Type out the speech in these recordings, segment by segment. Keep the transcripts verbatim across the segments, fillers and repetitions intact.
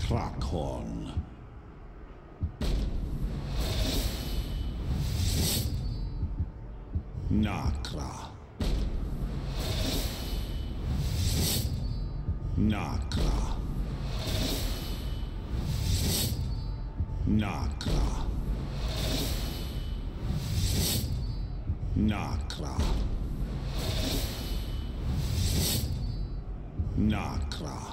Trackhorn. Nakra. Nakra. Nakra. Nakra. Nakra.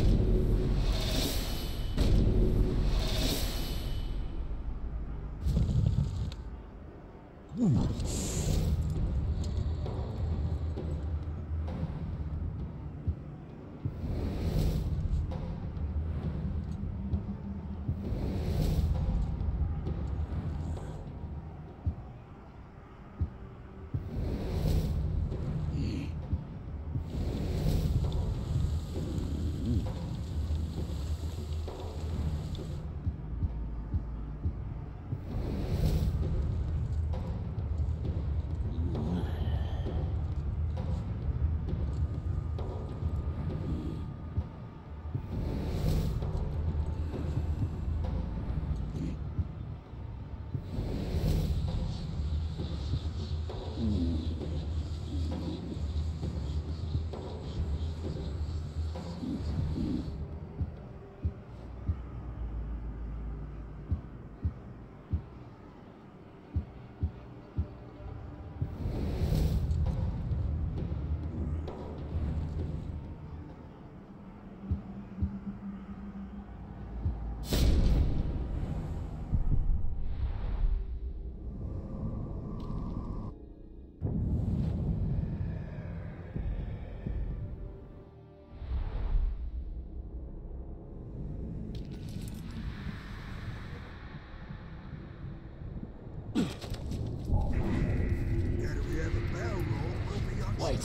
Wait.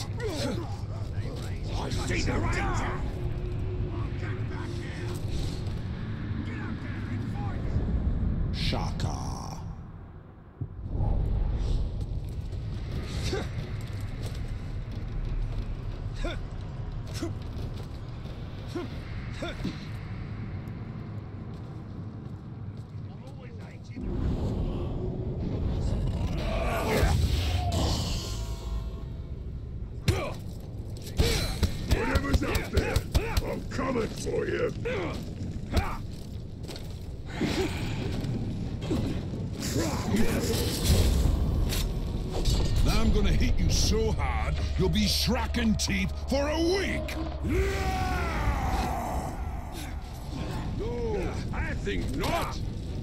I see the danger. Shaka. Whatever's out there, I'm coming for you. Now I'm gonna hit you so hard, you'll be shracking teeth for a week! No, I think not.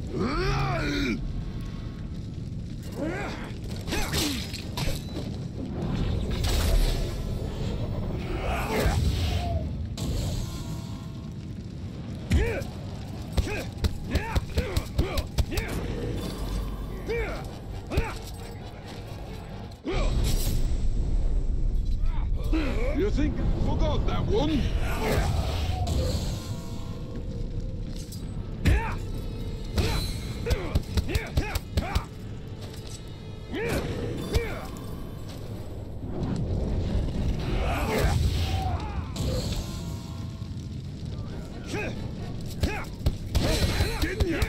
You think I forgot that one? Didn't you?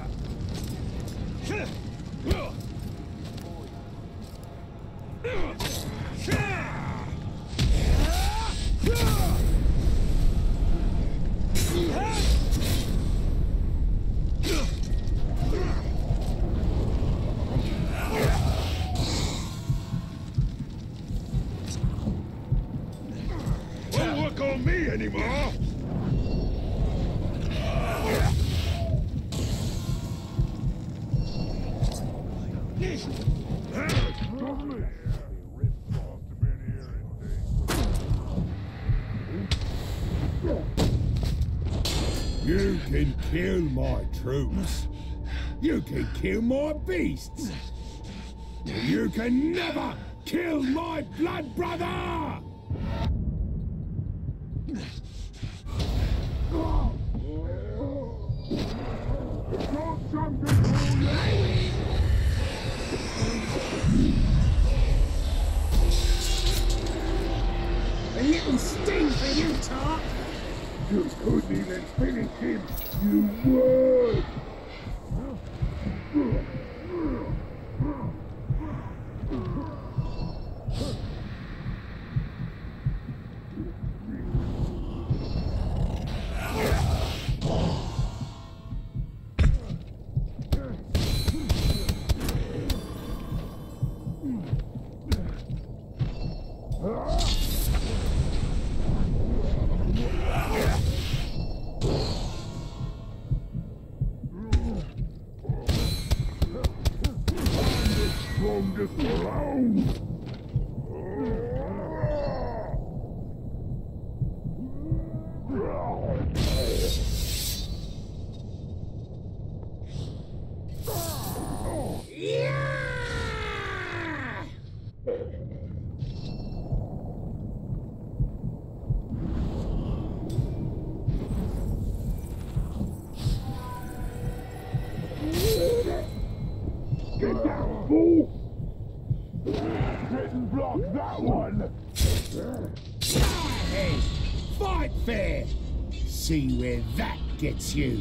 Won't work on me anymore. You can kill my troops. You can kill my beasts. You can never kill my blood brother! Got something for you! A little sting for you, Tark. You couldn't even finish him, you would! Strongest around! Get down, fool! Didn't block that one! Hey, fight fair! See where that gets you!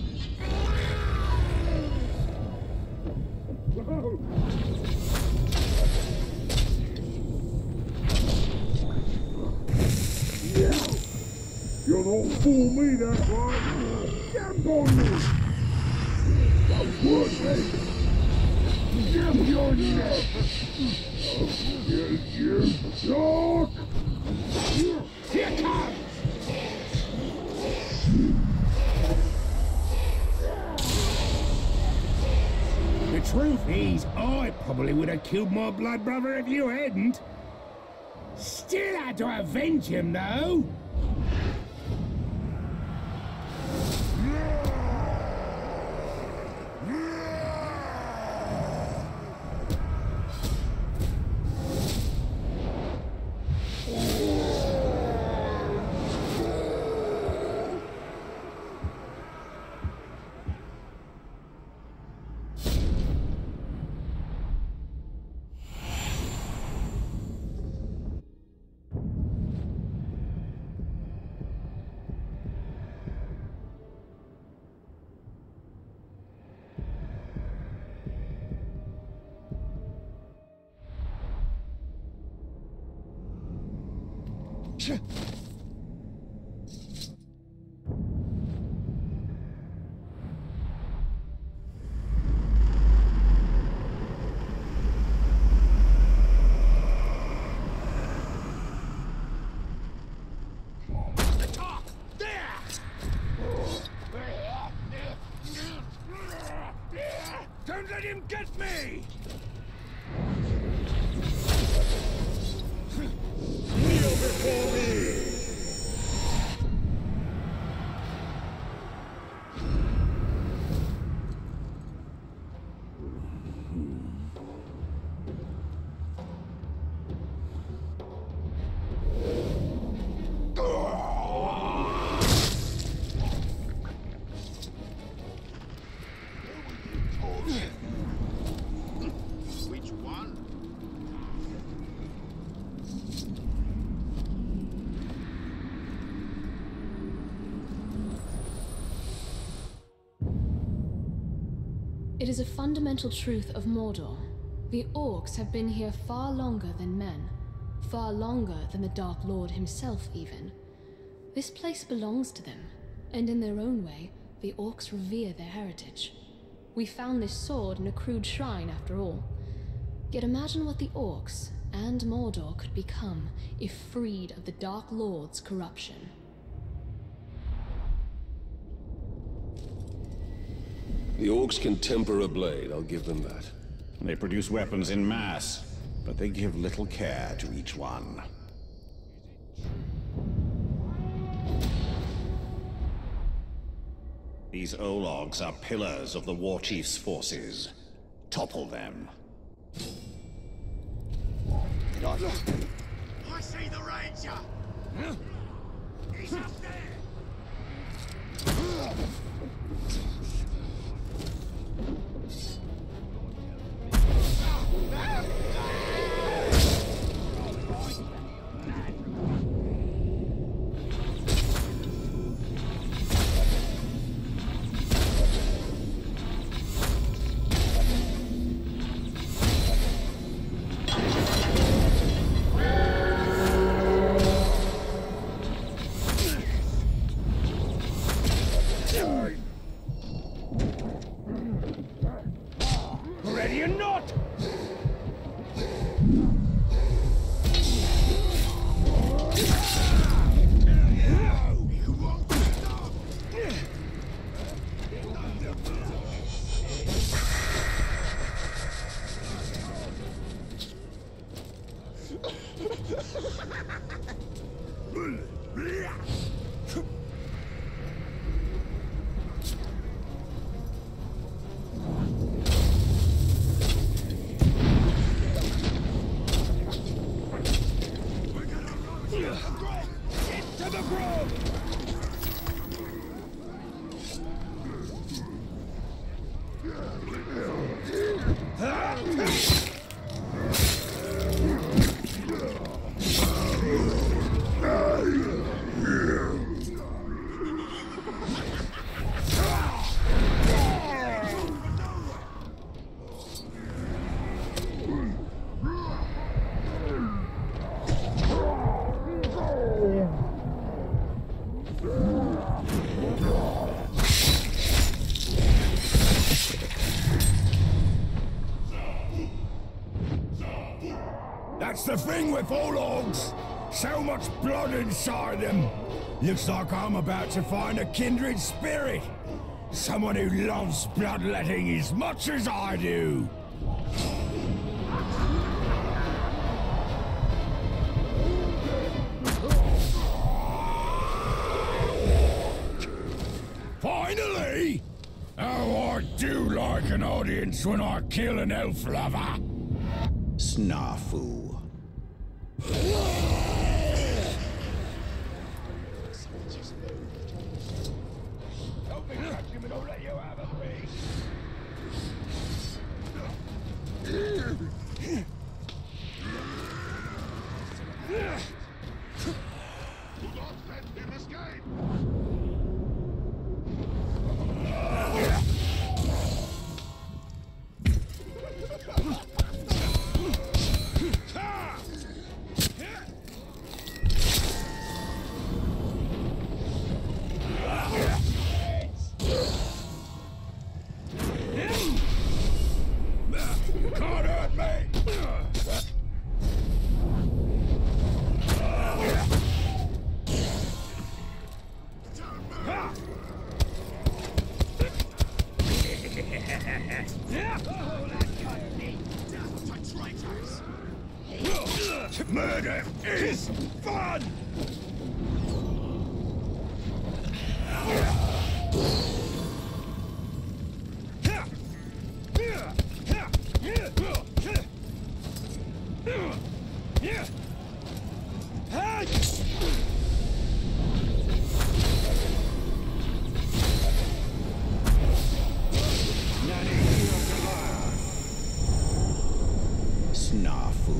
You'll not fool me that way! Jump on me! Don't work me! Jump your neck! I'll kill you, dog! Here comes! The truth is, I probably would have killed my blood brother if you hadn't. Still had to avenge him, though. Don't let him get me! Kneel before me! It is a fundamental truth of Mordor. The orcs have been here far longer than men. Far longer than the Dark Lord himself, even. This place belongs to them, and in their own way, the orcs revere their heritage. We found this sword in a crude shrine, after all. Yet imagine what the orcs and Mordor could become if freed of the Dark Lord's corruption. The orcs can temper a blade, I'll give them that. They produce weapons in mass, but they give little care to each one. These Ologs are pillars of the War Chief's forces. Topple them. I see the Ranger! He's up there! Into the grove! That's the thing with all orcs. So much blood inside them. Looks like I'm about to find a kindred spirit. Someone who loves bloodletting as much as I do. Finally! Oh, I do like an audience when I kill an elf lover. Snafu. Help me catch him and I'll let you have a Do not let him escape! Can't hurt me! Murder is fun! Snafu.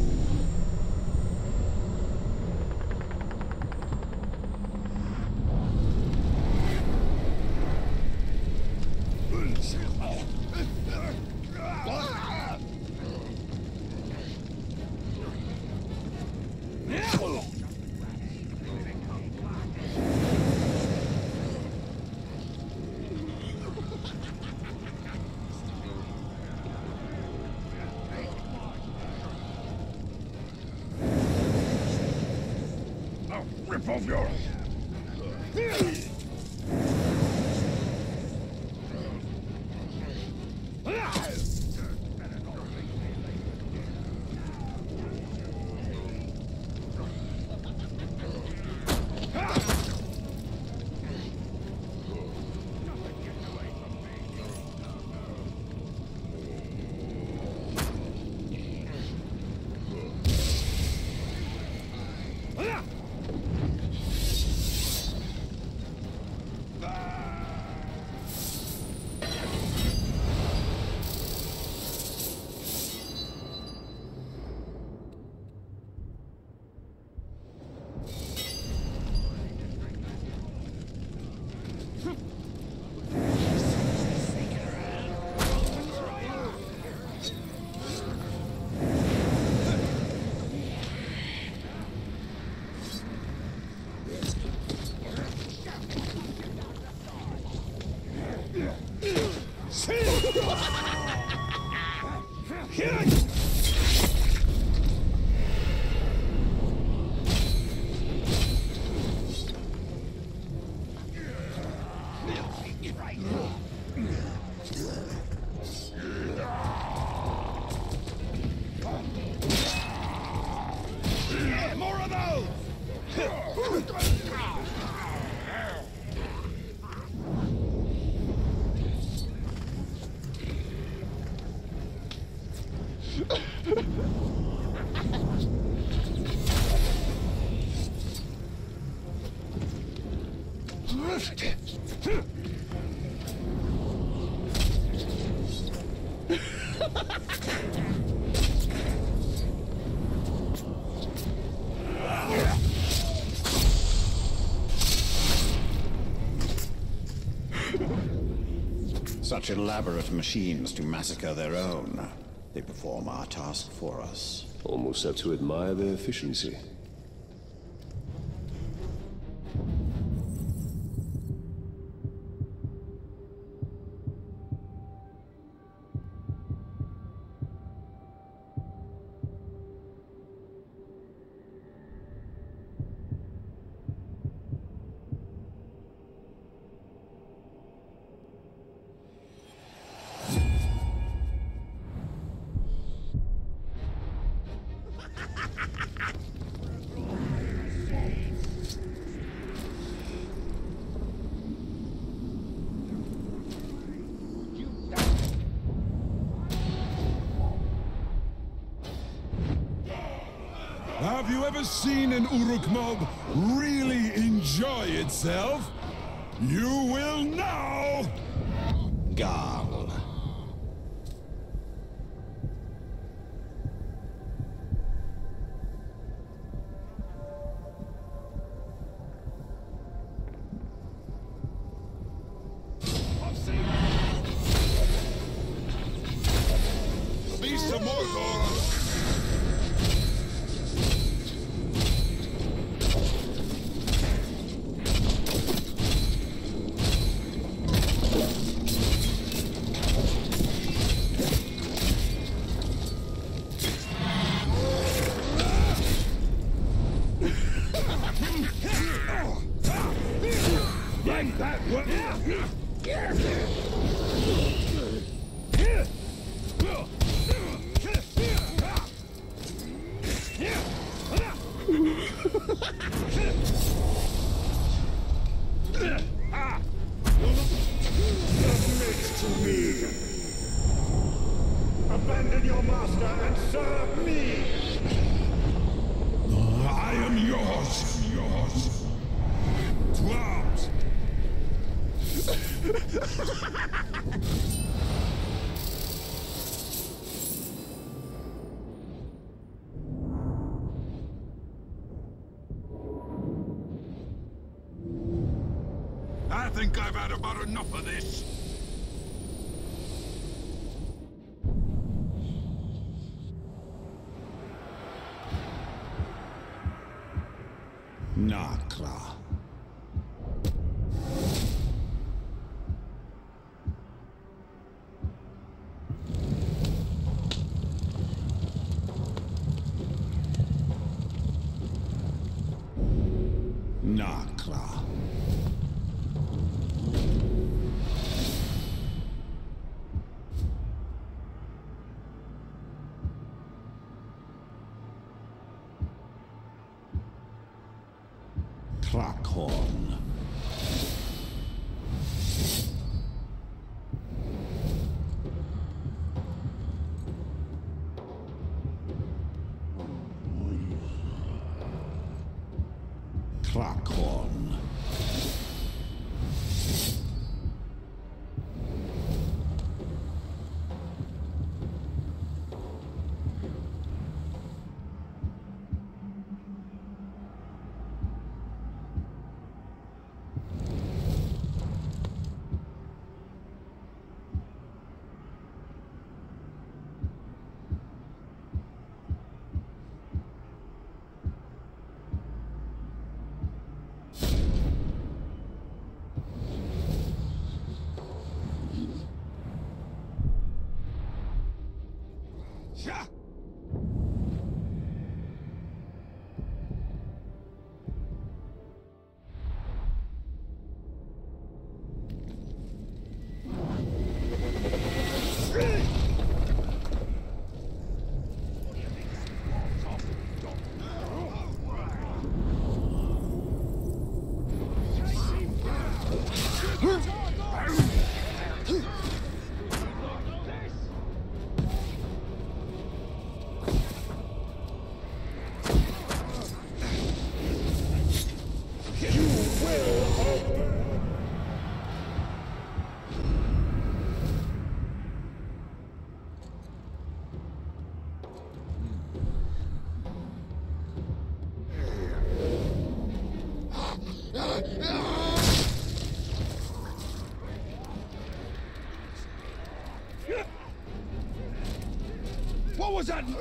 I'll rip off your... Such elaborate machines to massacre their own. They perform our task for us. Almost have to admire their efficiency. Have you ever seen an Uruk mob really enjoy itself? You will now! Gal. Beast of Mordor! Like that one. Submit to me. Abandon your master and serve me. I am yours, yours. To arms! I think I've had about enough of this. Nakla. Nakla. Crackhorn. Crackhorn. What was that?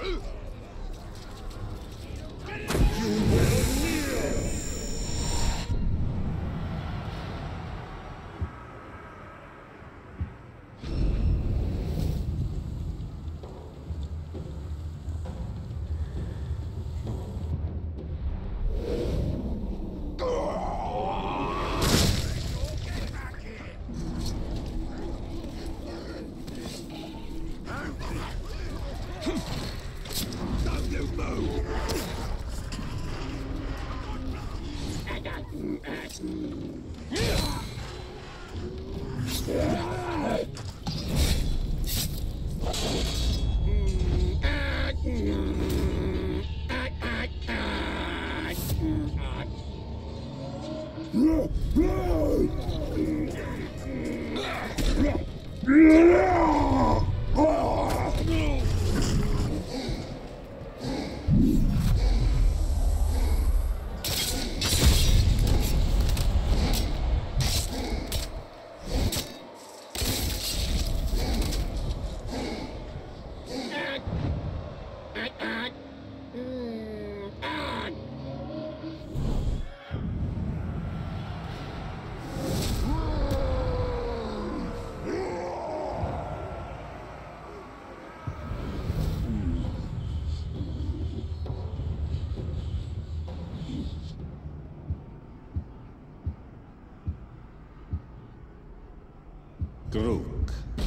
Grook.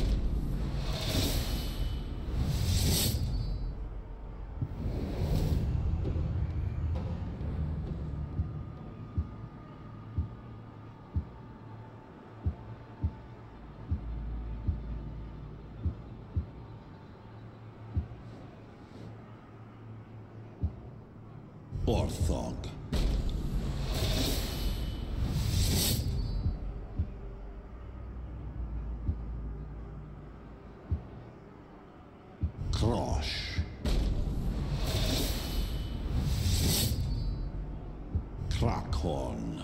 Orthog. Krosh. Crackhorn.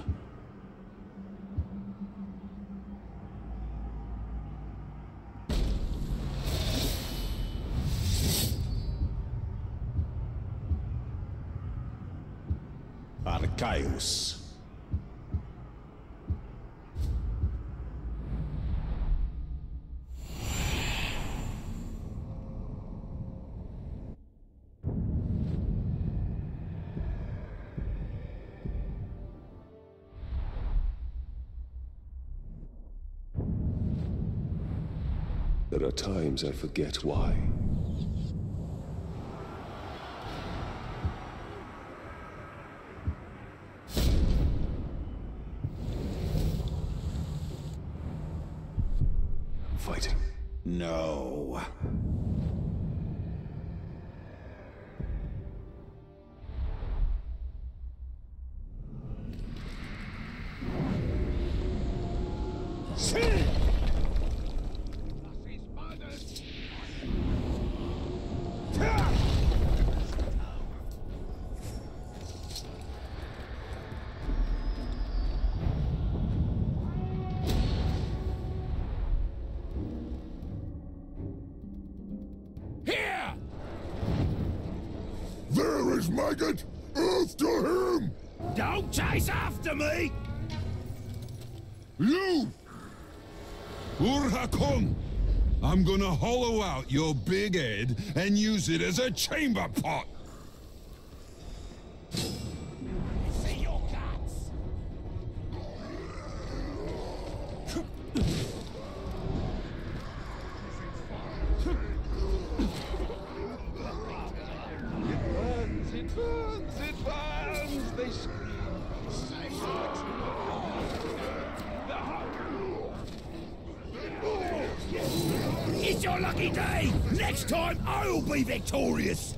Archaeus. There are times I forget why. Fighting. No. There is Maggot! After him! Don't chase after me! You! Urhakon! I'm gonna hollow out your big head and use it as a chamber pot! See your guts! It burns! It burns! They scream. It's your lucky day! Next time, I'll be victorious!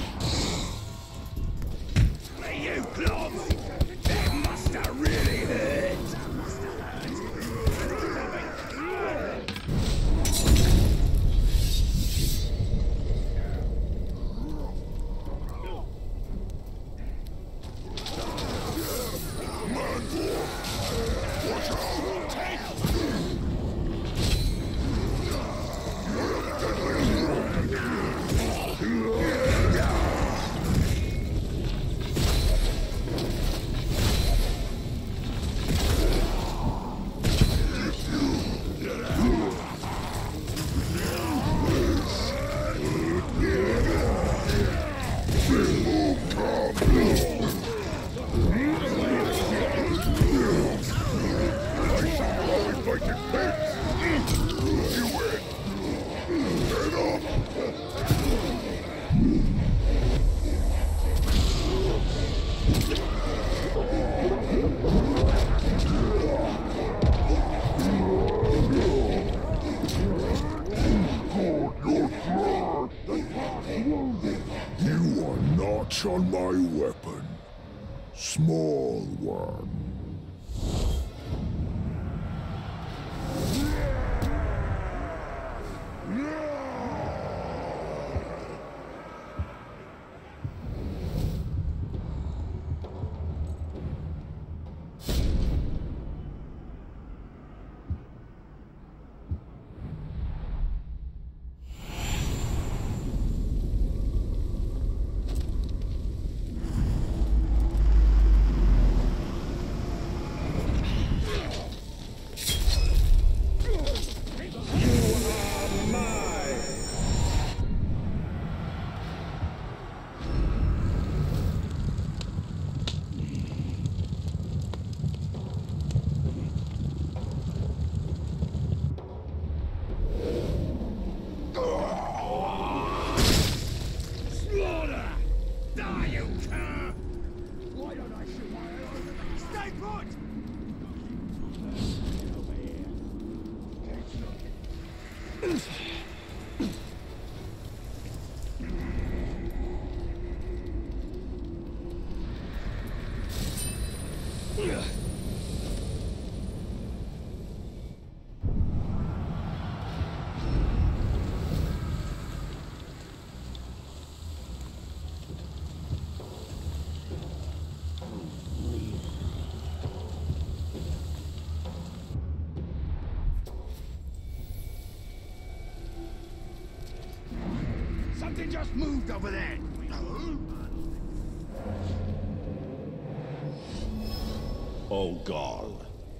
You clods! That must have really hurt! You are not on my weapon, small one. Something just moved over there. Oh, God.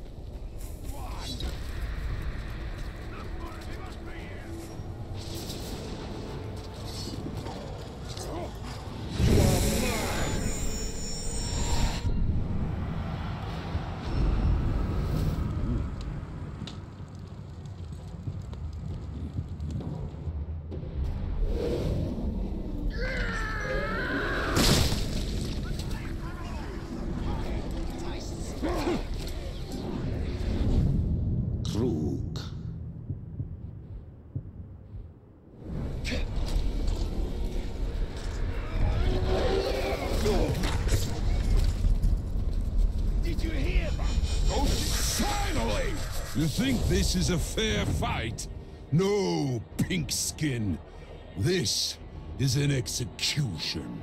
Krug. Did you hear that? Oh, finally! You think this is a fair fight? No, Pinkskin. This is an execution.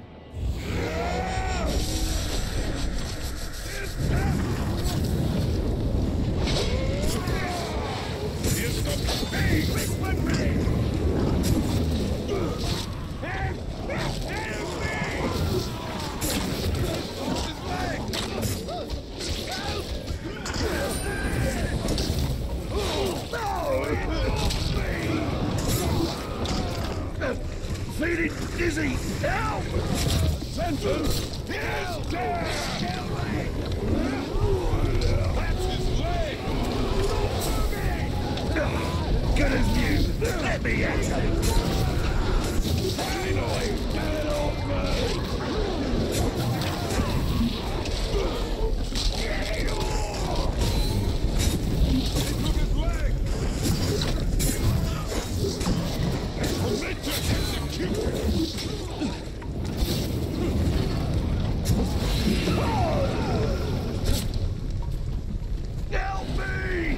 Feeling dizzy! Help! Sentence is dead! That's his leg! Good as new! Let me at him! Finally! Get it open! He took his leg! Commit to execution! Help me!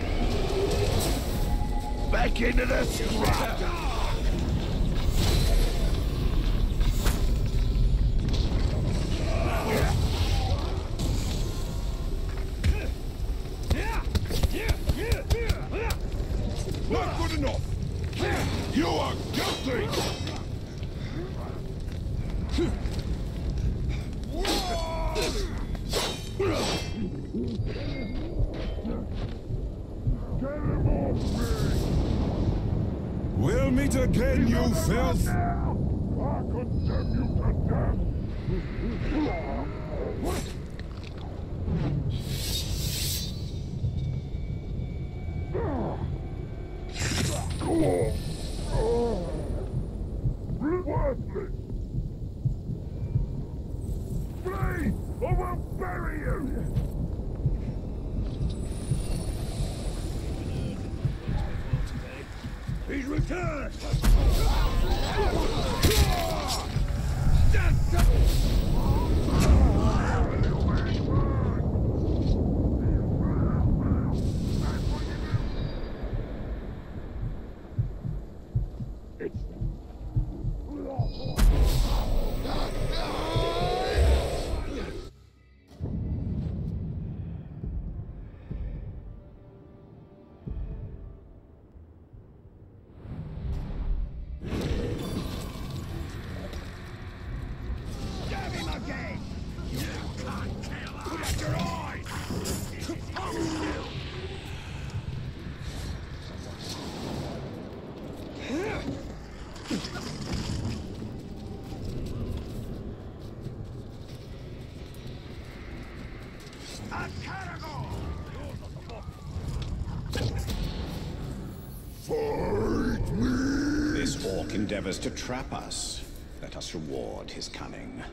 Back into the scrap! Not good enough! You are guilty! We'll meet again, you filth! I condemn you to death! He's returned! This orc endeavors to trap us. Let us reward his cunning.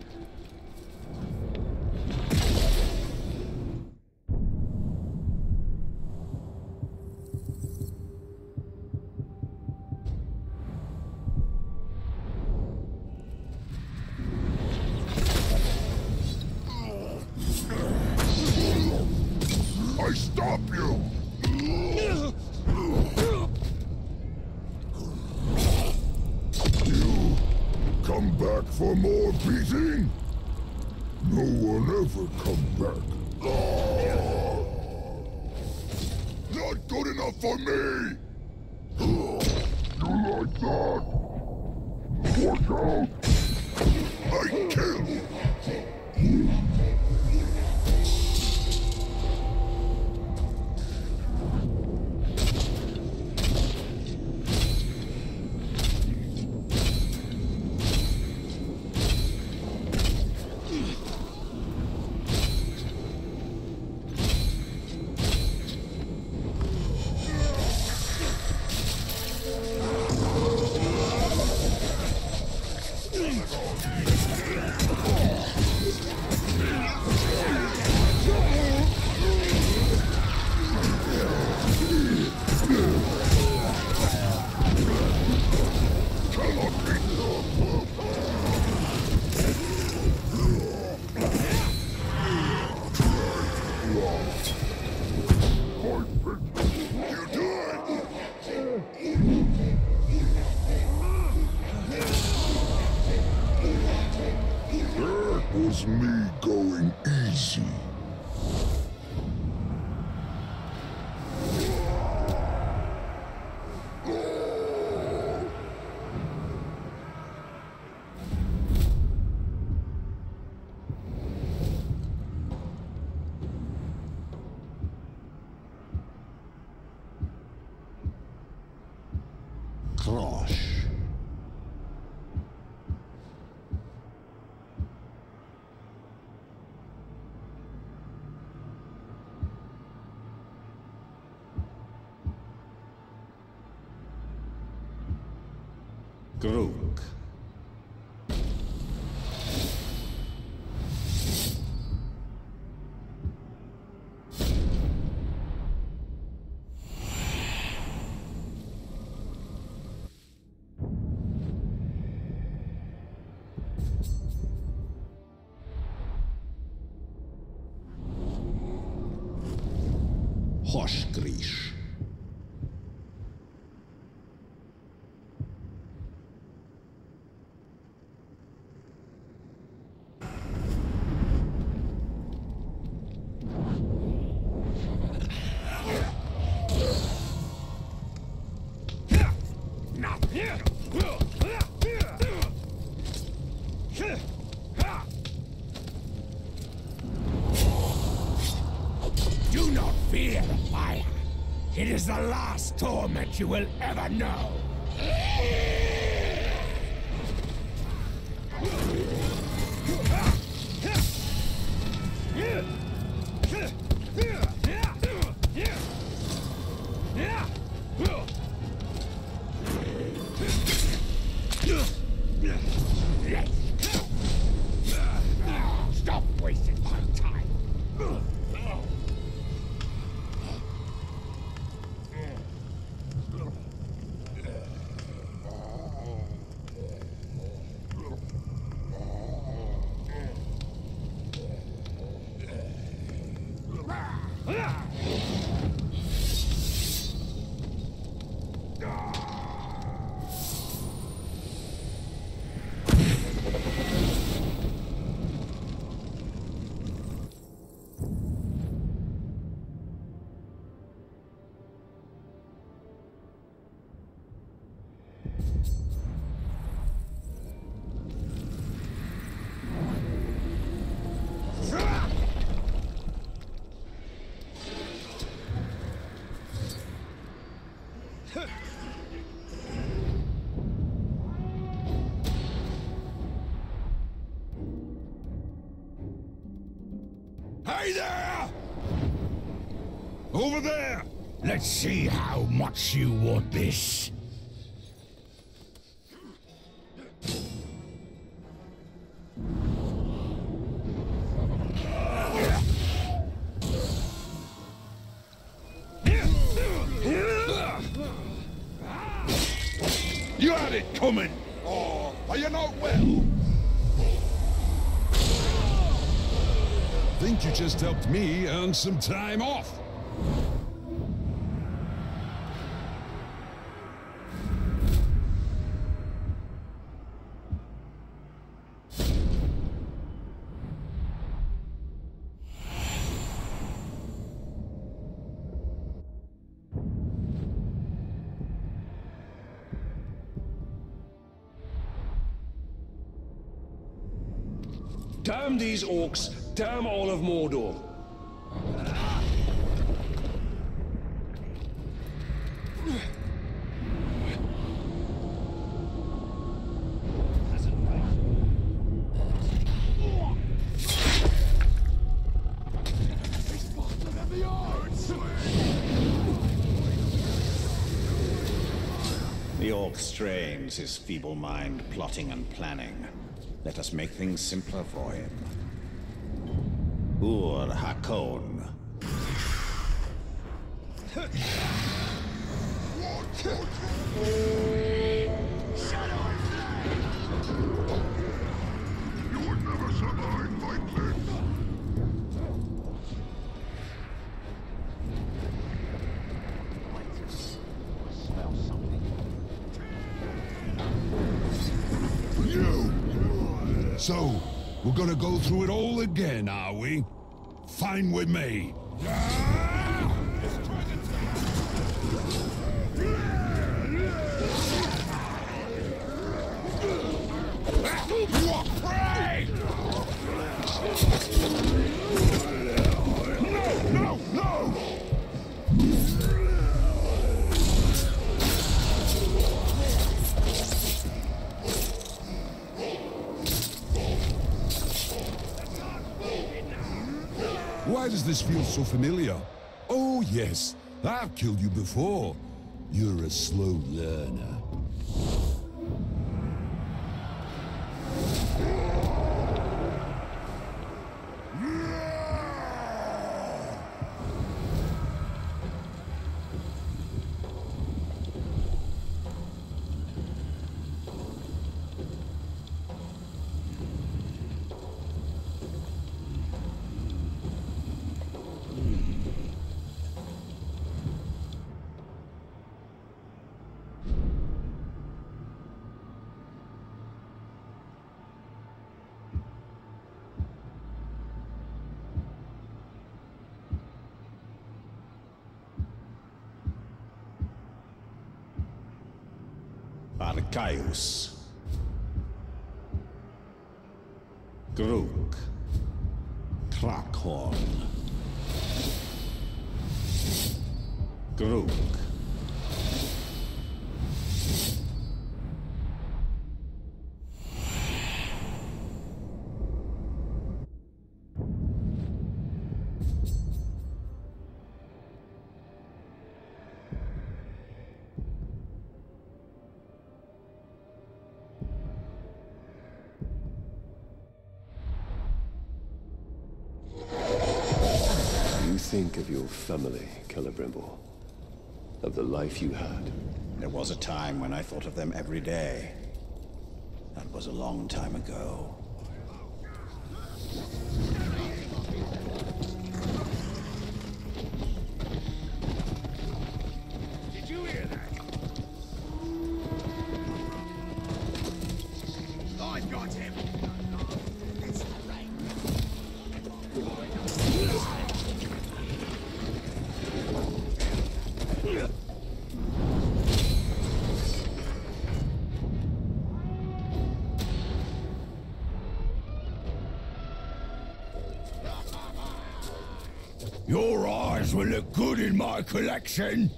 I stop you! You come back for more beating? No one ever come back. Not good enough for me! You like that? Watch out! I kill! Was me going easy. Krosh. Grook. Hoshgrish. Do not fear the fire. It is the last torment you will ever know. Stop wasting my time. Hey there! Over there! Let's see how much you want this. You had it coming! Oh, are you not well? Think you just helped me earn some time off. Damn these orcs! Damn all of Mordor! The orc strains his feeble mind plotting and planning. Let us make things simpler for him. Ur Hakon. You would never survive my plan. You! So, we're gonna go through it all again, are we? Fine with me. No, no, no! Why does this feel so familiar? Oh, yes. I've killed you before. You're a slow learner. Arcaius. Gruk. Krakhorn. Gruk. Think of your family, Celebrimbor. Of the life you had. There was a time when I thought of them every day. That was a long time ago. Did you hear that? I've got him! It's the rain. Your eyes will look good in my collection.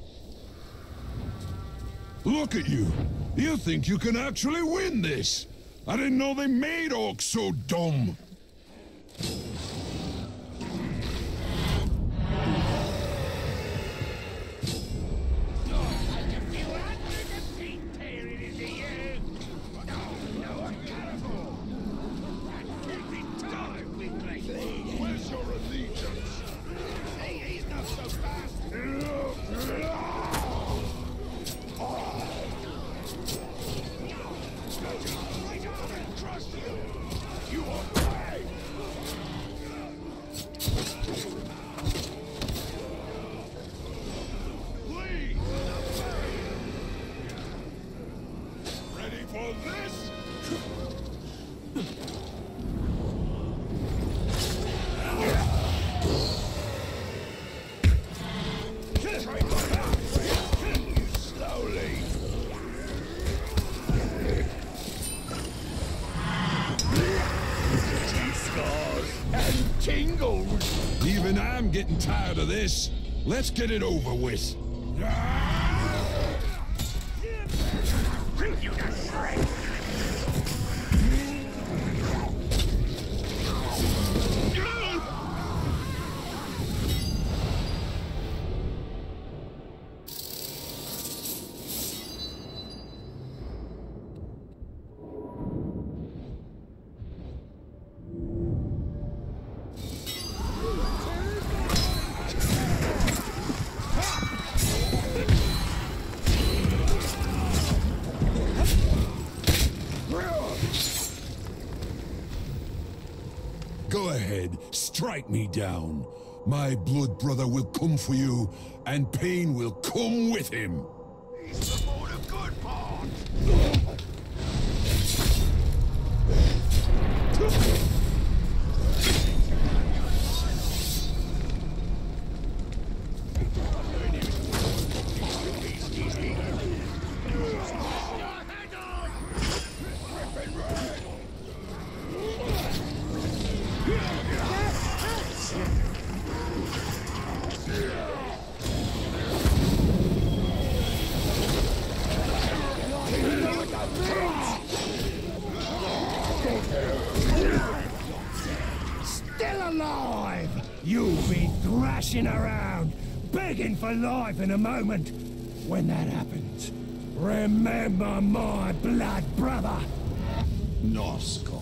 Look at you. You think you can actually win this? I didn't know they made orcs so dumb. tingles. Even I'm getting tired of this. Let's get it over with. Bring you to shreds. Go ahead, strike me down. My blood brother will come for you, and pain will come with him. He's the more the good part. Still alive! You'll be thrashing around, begging for life in a moment. When that happens, remember my blood brother. Nosko.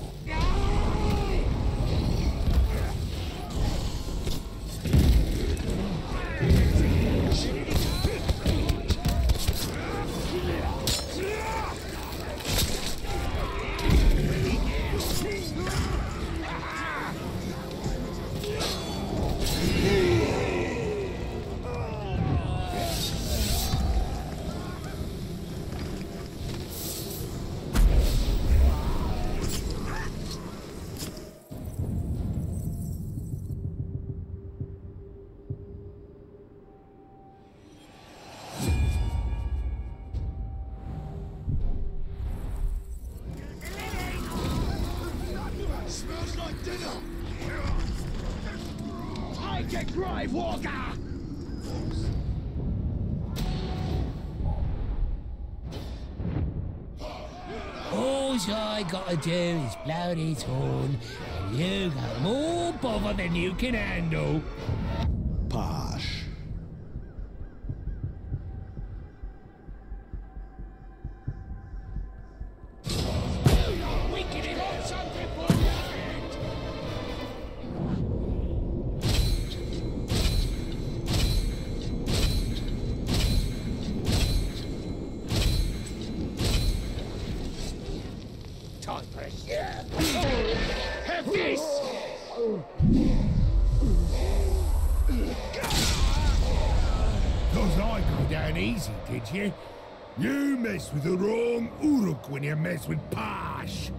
Smells like dinner. Take a grave walker. All I gotta do is blow this horn, and you got more bother than you can handle. Posh. We can have something for that! Time for a share! Have this! Thought I'd go down easy, did you? You mess with the wrong Uruk when you mess with Posh.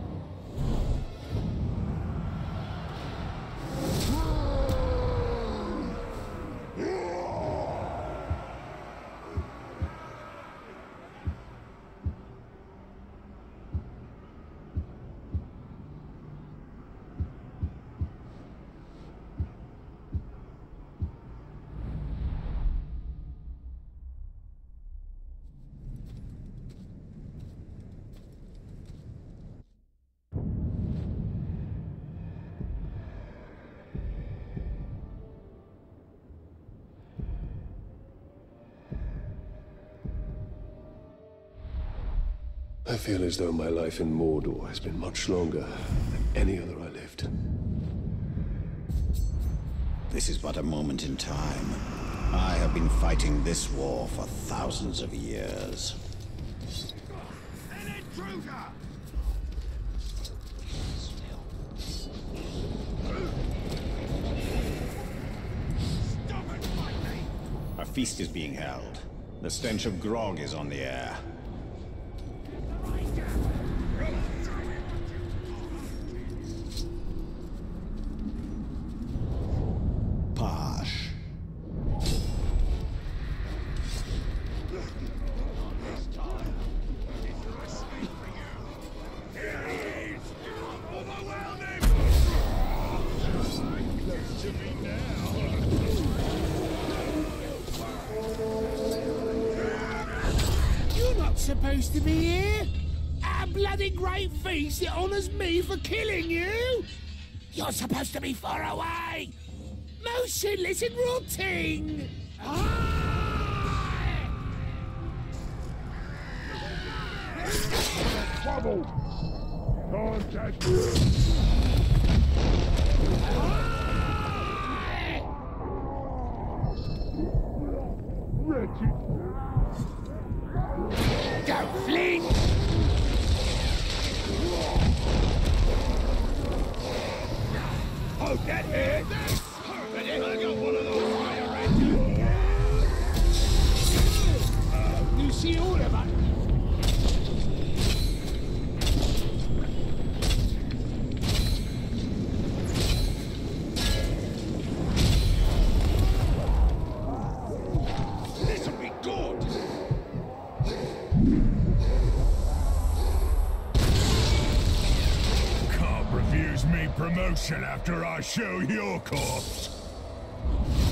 I feel as though my life in Mordor has been much longer than any other I lived. This is but a moment in time. I have been fighting this war for thousands of years. An intruder. Stop and fight me. A feast is being held. The stench of grog is on the air. Posh. supposed to be here? A bloody great feast that honours me for killing you? You're supposed to be far away! Motionless and rotting! Ah! Trouble! Contact you! Wretched! Don't fling! Oh, get hit! I got one of those fire rangers! Uh, you see all of us? This'll be good! Can't refuse me promotion after I show your corpse.